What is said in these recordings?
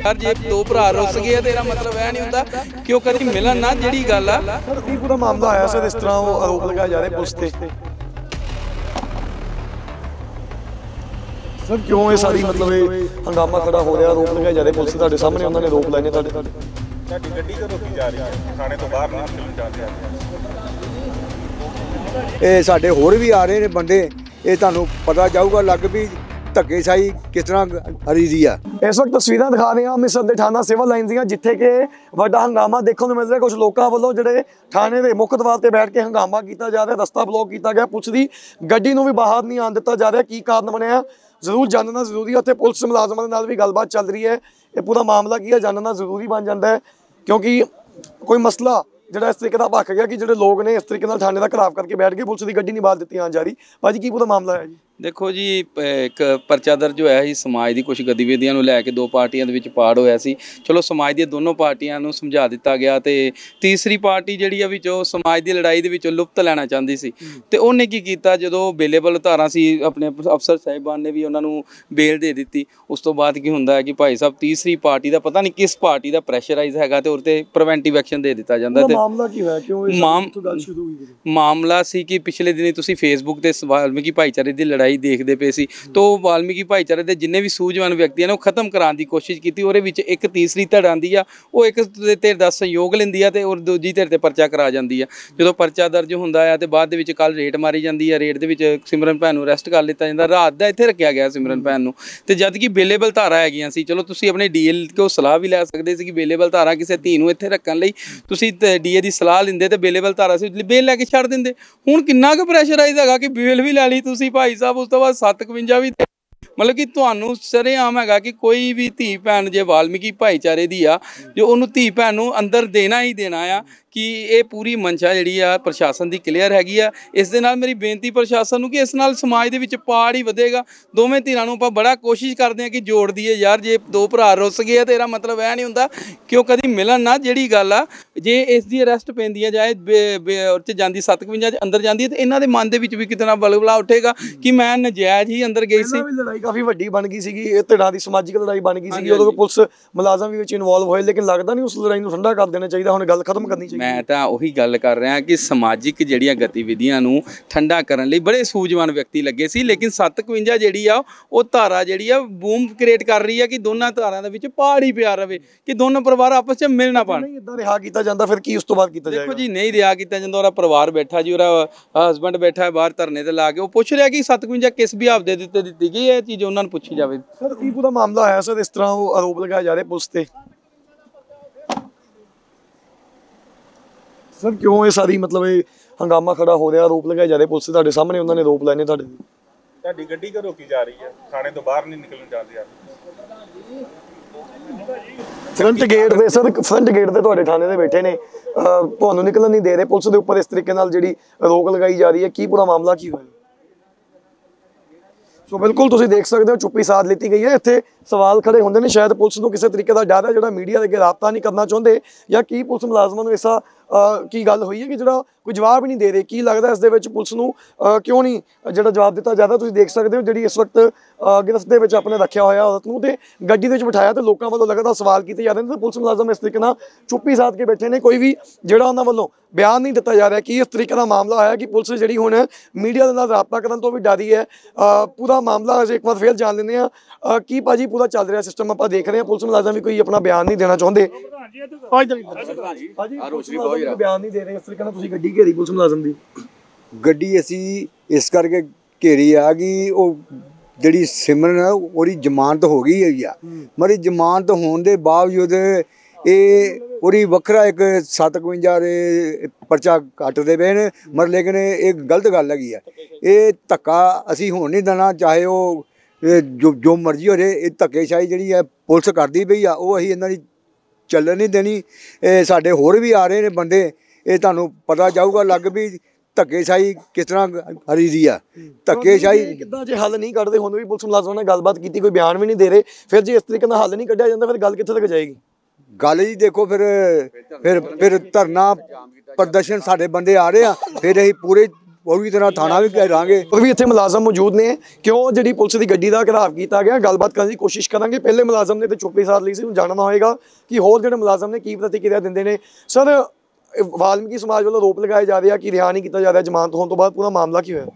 यार जे दो भरा रुस गए तेरा मतलब यह नहीं होता कि वो कभी मिलन ना जिहड़ी गल आ सर की पूरा मामला आया सर इस तरह वो आरोप लगाए जा रहे पुलिस पे सर क्यों ये सारी मतलब ये हंगामा खड़ा हो रहा आरोप लगाए जा रहे पुलिस ਤੁਹਾਡੇ ਸਾਹਮਣੇ ਉਹਨਾਂ ਨੇ ਆरोप ਲਾਏ ਨੇ ਤੁਹਾਡੀ ਗੱਡੀ ਤੋਂ ਰੋਕੀ ਜਾ ਰਹੀ ਹੈ ਥਾਣੇ ਤੋਂ ਬਾਹਰ ਨਹੀਂ ਨਿਕਲਣ ਜਾਂਦੇ ਇਹ ਸਾਡੇ ਹੋਰ ਵੀ ਆ ਰਹੇ ਨੇ ਬੰਦੇ ਇਹ ਤੁਹਾਨੂੰ ਪਤਾ ਜਾਊਗਾ ਲੱਗ ਵੀ ਧੱਕੇਸ਼ਾਹੀ ਕਿਸ ਤਰ੍ਹਾਂ ਹਰੀ ਦੀ ਆ। ਇਸ ਵਕਤ ਤਸਵੀਰਾਂ ਦਿਖਾ ਰਹੇ ਹਾਂ ਅੰਮ੍ਰਿਤਸਰ ਦੇ ਥਾਣਾ ਸਿਵਲ ਲਾਈਨ ਦੀਆਂ ਜਿੱਥੇ ਕਿ ਵੱਡਾ ਹੰਗਾਮਾ ਦੇਖਣ ਨੂੰ ਮਿਲ ਰਿਹਾ। ਕੁਝ ਲੋਕਾਂ ਵੱਲੋਂ ਜਿਹੜੇ ਥਾਣੇ ਦੇ ਮੁੱਖ ਦਰਵਾਜ਼ੇ ਤੇ ਬੈਠ ਕੇ ਹੰਗਾਮਾ ਕੀਤਾ ਜਾ ਰਿਹਾ, ਰਸਤਾ ਬਲੌਕ ਕੀਤਾ ਗਿਆ, ਪੁਲਿਸ ਦੀ ਗੱਡੀ ਨੂੰ ਵੀ ਬਾਹਰ ਨਹੀਂ ਆਉਣ ਦਿੱਤਾ ਜਾ ਰਿਹਾ। ਕੀ ਕਾਰਨ ਬਣਿਆ ਜ਼ਰੂਰ ਜਾਣਨਾ ਜ਼ਰੂਰੀ ਹੈ। ਉੱਥੇ ਪੁਲਿਸ ਮੁਲਾਜ਼ਮਾਂ ਦੇ ਨਾਲ ਵੀ ਗੱਲਬਾਤ ਚੱਲ ਰਹੀ ਹੈ। ਇਹ ਪੂਰਾ ਮਾਮਲਾ ਕੀ ਹੈ ਜਾਣਨਾ ਜ਼ਰੂਰੀ ਬਣ ਜਾਂਦਾ ਹੈ ਕਿਉਂਕਿ ਕੋਈ ਮਸਲਾ ਜਿਹੜਾ ਇਸ ਤਰੀਕੇ ਦਾ ਭਖ ਗਿਆ ਕਿ ਜਿਹੜੇ ਲੋਕ ਨੇ ਇਸ ਤਰੀਕੇ ਨਾਲ ਥਾਣੇ ਦਾ ਘਰਾਵ ਕਰਕੇ ਬੈਠ ਗਏ, ਪੁਲਿਸ ਦੀ ਗੱਡੀ ਨਹੀਂ ਬਾਹਰ ਦਿੱਤੀ ਆਉਣ ਜਾ ਰਹੀ। ਭਾਜੀ ਕੀ ਪੂਰਾ ਮਾਮਲਾ ਹੈ ਜੀ? देखो जी एक परचा दर्ज होया ही समाज की कुछ गतिविधियों लैके दो पार्टियां दे विच पाड़ होया सी। चलो समाज दी दोनों पार्टियां नूं समझा दिता गया ते तीसरी पार्टी जिहड़ी आ विच समाज दी लड़ाई दे विच लुप्त लैना चाहती सी ते उहने की कीता जदों बेलेबल धारां सी अपने अफसर साहिबान ने भी उन्हां नूं बेल दे दित्ती। उस तो बाद की हुंदा है कि भाई साहब तीसरी पार्टी दा पता नहीं किस पार्टी दा प्रैशराइज हैगा ते उहते ते प्रिवेंटिव एक्शन दे दिता जांदा ते मामला की होया क्यों इस गल शुरू हुई? मामला सी कि पिछले दिनी तुसीं फेसबुक ते वाल्मीकि भाईचारे दी लड़ाई देखते पे सी तो वाल्मीकि भाईचारे के जिन्ने भी सूझवान व्यक्ति ने खत्म कराने की कोशिश की। एक तीसरी धिर आती है वो एक धिर का सहयोग लेंदी है और दूजी धिर ते परचा करा जाती है। जो परचा दर्ज होंदा है तो बाद कल रेट मारी जाती है, रेट के सिमरन भैन नूं अरैसट कर लिता जाता, रात का इत्थे रखा गया सिमरन भैन नूं ते जद कि बेलेबल धारा हैगियां सी। चलो तुसीं अपने डीए को सलाह भी लै सकदे सी कि बेलेबल धारा किसी धी नूं इत्थे रखण लई तुसीं डीए की सलाह लैंदे ते बेलेबल धारा सी बेल लैके छड्ड दिंदे। हुण किन्ना क प्रैशराइज हैगा कि बेल भी लै लई तुसीं भाई साहब, उस तो बाद 751 भी मतलब कि तुहानूं सरेआम हैगा कि कोई भी धी भैन जे वाल्मीकि भाईचारे दी आ जो उन्होंने धी भैन नूं अंदर देना ही देना आ कि ये पूरी मंशा जिहड़ी आ प्रशासन की क्लीयर हैगी आ। इस दे नाल मेरी बेनती प्रशासन नूं कि इस नाल समाज दे विच पाड़ ही वधेगा। दोवें धिरां नूं आपां बड़ा कोशिश करदे आ कि जोड़ दईए यार, जे दो भरा रुस गए तेरा मतलब यह नहीं हुंदा कि वो कदी मिलन ना। जिहड़ी गल आ जे इस दी अरैसट पैंदी है जाए उह जांदी 57 अंदर जांदी है तो इन्हां दे मन दे विच भी कितना बलबला उठेगा कि मैं नजायज़ ही अंदर गई सी। लड़ाई काफ़ी वड्डी बन गई सी, धिरां दी समाजिक लड़ाई बन गई सी, उदों पुलिस मुलाजम भी इनवॉल्व होए, लेकिन लगदा नहीं उस लड़ाई नूं ठंडा कर देना चाहिए, हुण गल खत्म करनी चाहिए। मैं तो उही गल कर रहा कि समाजिक जिहड़ियां गतिविधियां नूं ठंडा करन लई बड़े सूझवान व्यक्ति लगे सी, लेकिन 57 जिहड़ी आ वो धारा जिहड़ी आ बूम क्रिएट कर रही है कि दोनों धारां दे विच पाड़ ही पिया रहे कि दोनों परिवार आपस च मिल ना पाण। इदां रिहा कीता जांदा फिर की उस तो बाद कीता जाएगा? देखो जी नहीं रिहा कीता जांदा, ओहदा परिवार बैठा जी, ओहदा हसबैंड बैठा है बाहर धरने ते ला के, वो पुछ रहा कि 57 किस भी आपदे दित्ते दित्ती गई, ये चीज़ उन्हां नूं पुछी जावे। सर की पूरा मामला है सर इस तरह वो आरोप लगाए जा रहे पुलिस ते? सर क्यों ये सारी मतलब ये हंगामा खड़ा हो रहा आरोप लगाए जा रहे पुलिस ਤੁਹਾਡੇ ਸਾਹਮਣੇ ਉਹਨਾਂ ਨੇ ਆरोप ਲਾਏ ਨੇ ਤੁਹਾਡੀ ਗੱਡੀ ਕਿਉਂ ਰੋਕੀ ਜਾ ਰਹੀ ਹੈ, ਥਾਣੇ ਤੋਂ ਬਾਹਰ ਨਹੀਂ ਨਿਕਲਣ ਜਾਂਦੇ ਆ? ਫਰੰਟ ਗੇਟ ਦੇ ਸਰ, ਫਰੰਟ ਗੇਟ ਤੇ ਤੁਹਾਡੇ ਥਾਣੇ ਦੇ ਬੈਠੇ ਨੇ, ਤੁਹਾਨੂੰ ਨਿਕਲਣ ਨਹੀਂ ਦੇ ਰਹੇ, ਪੁਲਿਸ ਦੇ ਉੱਪਰ ਇਸ ਤਰੀਕੇ ਨਾਲ ਜਿਹੜੀ ਰੋਕ ਲਗਾਈ ਜਾ ਰਹੀ ਹੈ, ਕੀ ਪੂਰਾ ਮਾਮਲਾ ਕੀ ਹੋਇਆ? ਸੋ ਬਿਲਕੁਲ ਤੁਸੀਂ ਦੇਖ ਸਕਦੇ ਹੋ ਚੁੱਪੀ ਸਾਧ ਲਿੱਤੀ ਗਈ ਹੈ। ਇੱਥੇ ਸਵਾਲ ਖੜੇ ਹੁੰਦੇ ਨੇ, ਸ਼ਾਇਦ ਪੁਲਿਸ ਨੂੰ ਕਿਸੇ ਤਰੀਕੇ ਦਾ ਡਰ ਹੈ ਜਿਹੜਾ ਮੀਡੀਆ ਦੇ ਅੱਗੇ ਰਾਬਤਾ ਨਹੀਂ ਕਰਨਾ ਚਾਹੁੰਦੇ, ਜਾਂ ਕੀ ਪੁਲਿਸ ਮੁਲਾਜ਼ਮਾਂ ਨੂੰ ਐਸਾ ਕੀ ਗੱਲ ਹੋਈ ਹੈ ਕਿ ਜਿਹੜਾ ਕੋਈ ਜਵਾਬ ਹੀ ਨਹੀਂ ਦੇ ਰਹੇ? ਕੀ ਲੱਗਦਾ ਇਸ ਦੇ ਵਿੱਚ ਪੁਲਿਸ ਨੂੰ ਕਿਉਂ ਨਹੀਂ ਜਿਹੜਾ ਜਵਾਬ ਦਿੱਤਾ ਜਾਂਦਾ? ਤੁਸੀਂ ਦੇਖ ਸਕਦੇ ਹੋ ਜਿਹੜੀ ਇਸ ਵਕਤ ਗਿਰਫਤ ਦੇ ਵਿੱਚ ਆਪਣੇ ਰੱਖਿਆ ਹੋਇਆ ਔਰਤ ਨੂੰ ਤੇ ਗੱਡੀ ਦੇ ਵਿੱਚ ਬਿਠਾਇਆ ਤੇ ਲੋਕਾਂ ਵੱਲੋਂ ਲਗਾਤਾਰ ਸਵਾਲ ਕੀਤੇ ਜਾ ਰਹੇ ਨੇ ਤੇ ਪੁਲਿਸ ਮੁਲਾਜ਼ਮ ਇਸ ਤਰੀਕੇ ਨਾਲ ਚੁੱਪੀ ਸਾਧ ਕੇ ਬੈਠੇ ਨੇ, ਕੋਈ ਵੀ ਜਿਹੜਾ ਉਹਨਾਂ ਵੱਲੋਂ ਬਿਆਨ ਨਹੀਂ ਦਿੱਤਾ ਜਾ ਰਿਹਾ ਕਿ ਇਸ ਤਰੀਕੇ ਦਾ ਮਾਮਲਾ ਹੋਇਆ ਕਿ ਪੁਲਿਸ ਜਿਹੜੀ ਹੁਣ ਮੀਡੀਆ ਦੇ ਨਾਲ ਰਾਬਤਾ ਕਰਨ ਤੋਂ ਵੀ ਡਰੀ ਹੈ। ਪੂਰਾ ਮਾਮਲਾ ਅਸੀਂ ਇੱਕ ਵਾਰ ਫੇਰ ਜਾਣ ਲੈਂਦੇ ਹਾਂ ਕੀ ਭਾਜੀ ਪੂਰਾ ਚੱਲ ਰਿਹਾ ਸਿਸਟਮ ਆਪਾਂ ਦੇਖ ਰਹੇ ਹਾਂ, ਪੁਲਿਸ ਮੁਲਾਜ਼ਮ ਵੀ ਕੋਈ ਆਪਣਾ ਬਿਆਨ ਨਹੀਂ ਦੇਣਾ ਚਾਹੁੰਦੇ, ਬਿਆਨ ਨਹੀਂ ਦੇ ਰਹੇ, ਇਸ ਤਰੀਕੇ ਨਾਲ ਤੁਸੀਂ ਗੱਡੀ ਘੇਰੀ ਪੁਲਿਸ ਮੁਲਾਜ਼ਮ ਦੀ? ਗੱਡੀ ਅਸੀਂ ਇਸ ਕਰਕੇ ਘੇਰੀ ਆ ਕਿ ਉਹ ਜਿਹੜੀ ਸਿਮਰਨ ਉਹਦੀ ਜ਼ਮਾਨਤ ਹੋ ਗਈ ਹੈਗੀ ਆ, ਮਰੀ ਜ਼ਮਾਨਤ ਹੋਣ ਦੇ ਬਾਵਜੂਦ ਇਹ ਉਹਦੀ ਵੱਖਰਾ ਇੱਕ 57 ਦੇ ਪਰਚਾ ਕੱਟਦੇ ਪਏ ਨੇ, ਮਰ ਲੇਕਿਨ ਇਹ ਗਲਤ ਗੱਲ ਹੈਗੀ ਆ। ਇਹ ਧੱਕਾ ਅਸੀਂ ਹੋਣ ਨਹੀਂ ਦੇਣਾ, ਚਾਹੇ ਉਹ ਜੋ ਮਰਜ਼ੀ ਹੋ ਜਾਏ। ਇਹ ਧੱਕੇਸ਼ਾਹੀ ਜਿਹੜੀ ਹੈ ਪੁਲਿਸ ਕਰਦੀ ਪਈ ਆ, ਉਹ ਅਸੀਂ ਇਹਨਾਂ ਦੀ ਚੱਲਣ ਨਹੀਂ ਦੇਣੀ। ਇਹ ਸਾਡੇ ਹੋਰ ਵੀ ਆ ਰਹੇ ਨੇ ਬੰਦੇ, ਇਹ ਤੁਹਾਨੂੰ ਪਤਾ ਜਾਊਗਾ ਲੱਗ ਵੀ ਧੱਕੇਸ਼ਾਹੀ ਕਿਸ ਤਰ੍ਹਾਂ ਹਰੀ ਦੀ ਆ। ਧੱਕੇਸ਼ਾਹੀ ਕਿੱਦਾਂ ਜੇ ਹੱਲ ਨਹੀਂ ਕੱਢਦੇ, ਹੁਣ ਵੀ ਪੁਲਿਸ ਮੁਲਾਜ਼ਮਾਂ ਨਾਲ ਗੱਲਬਾਤ ਕੀਤੀ, ਕੋਈ ਬਿਆਨ ਵੀ ਨਹੀਂ ਦੇ ਰਹੇ, ਫਿਰ ਜੇ ਇਸ ਤਰੀਕੇ ਨਾਲ ਹੱਲ ਨਹੀਂ ਕੱਢਿਆ ਜਾਂਦਾ ਫਿਰ ਗੱਲ ਕਿੱਥੇ ਤੱਕ ਜਾਏਗੀ? ਗੱਲ ਜੀ ਦੇਖੋ ਫਿਰ ਧਰਨਾ ਪ੍ਰਦਰਸ਼ਨ ਸਾਡੇ ਬੰਦੇ ਆ ਰਹੇ ਆ, ਫਿਰ ਅਸੀਂ ਪੂਰੇ ਪੂਰੀ ਤਰ੍ਹਾਂ ਥਾਣਾ ਵੀ ਘੇਰਾਂਗੇ। ਹੋਰ ਵੀ ਇੱਥੇ ਮੁਲਾਜ਼ਮ ਮੌਜੂਦ ਨੇ, ਕਿਉਂ ਜਿਹੜੀ ਪੁਲਿਸ ਦੀ ਗੱਡੀ ਦਾ ਘਿਰਾਵ ਕੀਤਾ ਗਿਆ, ਗੱਲਬਾਤ ਕਰਨ ਦੀ ਕੋਸ਼ਿਸ਼ ਕਰਾਂਗੇ। ਪਹਿਲੇ ਮੁਲਾਜ਼ਮ ਨੇ ਤੇ ਚੁੱਪੀ ਸਾਧ ਲਈ ਸੀ, ਹੁਣ ਜਾਣਨਾ ਹੋਏਗਾ ਕਿ ਹੋਰ ਜਿਹੜੇ ਮੁਲਾਜ਼ਮ ਨੇ ਕੀ ਪ੍ਰਤੀਕਿਰਿਆ ਦਿੰਦੇ ਨੇ। ਸਰ, ਵਾਲਮੀਕੀ ਸਮਾਜ ਵੱਲੋਂ ਆਰੋਪ ਲਗਾਏ ਜਾ ਰਹੇ ਆ ਕਿ ਰਿਹਾਅ ਨਹੀਂ ਕੀਤਾ ਜਾ ਰਿਹਾ ਜ਼ਮਾਨਤ ਹੋਣ ਤੋਂ ਬਾਅਦ, ਪੂਰਾ ਮਾਮਲਾ ਕੀ ਹੋਇਆ?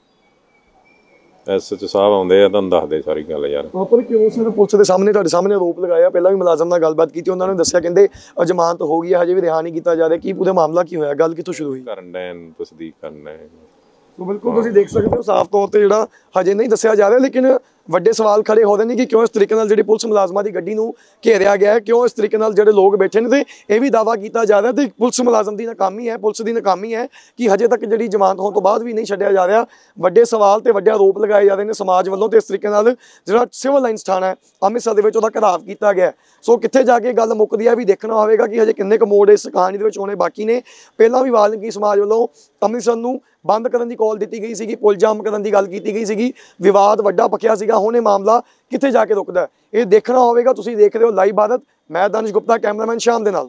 ਐਸਐਚਓ ਸਾਹਿਬ ਆਉਂਦੇ ਆ, ਤੁਹਾਨੂੰ ਦੱਸਦੇ ਸਾਰੀ ਗੱਲ ਯਾਰ। ਪਰ ਕਿਉਂ ਸਰ ਪੁਲਿਸ ਦੇ ਸਾਹਮਣੇ ਤੁਹਾਡੇ ਸਾਹਮਣੇ ਆਰੋਪ ਲਗਾਇਆ? ਪਹਿਲਾਂ ਵੀ ਮੁਲਾਜ਼ਮ ਨਾਲ ਗੱਲਬਾਤ ਕੀਤੀ, ਉਹਨਾਂ ਨੇ ਦੱਸਿਆ ਕਹਿੰਦੇ ਜ਼ਮਾਨਤ ਹੋ ਗਈ ਹੈ, ਹਜੇ ਵੀ ਰਿਹਾਅ ਨਹੀਂ ਕੀਤਾ ਜਾ ਰਿਹਾ। ਕੀ ਪੂਰਾ ਮਾਮਲਾ ਕੀ ਹੋਇਆ, ਗੱਲ ਕਿੱਥੋਂ ਸ਼ੁਰੂ ਹੋਈ? ਕਰਨ ਡੈ ਤਸਦੀਕ ਕਰਨਾ ਹੈ। ਸੋ ਬਿਲਕੁਲ ਤੁਸੀਂ ਦੇਖ ਸਕਦੇ ਹੋ ਸਾਫ਼ ਤੌਰ ਤੇ ਜਿਹੜਾ ਹਜੇ ਨਹੀਂ ਦੱਸਿਆ ਜਾ ਰਿਹਾ, ਲੇਕਿਨ ਵੱਡੇ ਸਵਾਲ ਖੜੇ ਹੋ ਰਹੇ ਨੇ ਕਿ ਕਿਉਂ ਇਸ ਤਰੀਕੇ ਨਾਲ ਜਿਹੜੀ ਪੁਲਿਸ ਮੁਲਾਜ਼ਮਾਂ ਦੀ ਗੱਡੀ ਨੂੰ ਘੇਰਿਆ ਗਿਆ ਹੈ, ਕਿਉਂ ਇਸ ਤਰੀਕੇ ਨਾਲ ਜਿਹੜੇ ਲੋਕ ਬੈਠੇ ਨੇ। ਤੇ ਇਹ ਵੀ ਦਾਅਵਾ ਕੀਤਾ ਜਾ ਰਿਹਾ ਤੇ ਪੁਲਿਸ ਮੁਲਾਜ਼ਮ ਦੀ ਨਾਕਾਮੀ ਹੈ, ਪੁਲਿਸ ਦੀ ਨਾਕਾਮੀ ਹੈ ਕਿ ਹਜੇ ਤੱਕ ਜਿਹੜੀ ਜ਼ਮਾਨਤ ਹੋਣ ਤੋਂ ਬਾਅਦ ਵੀ ਨਹੀਂ ਛੱਡਿਆ ਜਾ ਰਿਹਾ। ਵੱਡੇ ਸਵਾਲ ਤੇ ਵੱਡੇ ਆਰੋਪ ਲਗਾਏ ਜਾ ਰਹੇ ਨੇ ਸਮਾਜ ਵੱਲੋਂ। ਤੇ ਇਸ ਤਰੀਕੇ ਨਾਲ ਜਿਹੜਾ ਸਿਵਲ ਲਾਈਨਸ ਥਾਣਾ ਹੈ ਅੰਮ੍ਰਿਤਸਰ ਦੇ ਵਿੱਚ ਉਹਦਾ ਘਿਰਾਵ ਕੀਤਾ ਗਿਆ। ਸੋ ਕਿੱਥੇ ਜਾ ਕੇ ਗੱਲ ਮੁੱਕਦੀ ਹੈ ਵੀ ਦੇਖਣਾ ਹੋਵੇਗਾ ਕਿ ਹਜੇ ਕਿੰਨੇ ਕੁ ਮੋੜ ਇਸ ਕਹਾਣੀ ਦੇ ਵਿੱਚ ਹੋਣੇ ਬਾਕੀ ਨੇ। ਪਹਿਲਾਂ ਵੀ ਵਾਲਮੀਕੀ ਸਮਾਜ ਵੱਲੋਂ ਅੰਮ੍ਰਿਤਸਰ ਨੂੰ ਬੰਦ ਕਰਨ ਦੀ ਕਾਲ ਦਿੱਤੀ ਗਈ ਸੀਗੀ, ਪੁਲ ਜਾਮ ਕਰਨ ਦੀ ਗੱਲ ਕੀਤੀ ਗਈ ਸੀਗੀ, ਵਿਵਾਦ ਵੱਡਾ ਪੱਕਿਆ ਸੀਗਾ। ਹੁਣ ਇਹ ਮਾਮਲਾ ਕਿੱਥੇ ਜਾ ਕੇ ਰੁਕਦਾ, ਇਹ ਦੇਖਣਾ ਹੋਵੇਗਾ। ਤੁਸੀਂ ਦੇਖ ਰਹੇ ਹੋ ਲਾਈਵ ਭਾਰਤ, ਮੈਂ ਦਾਨਿਸ਼ ਗੁਪਤਾ, ਕੈਮਰਾਮੈਨ ਸ਼ਾਮ ਦੇ ਨਾਲ।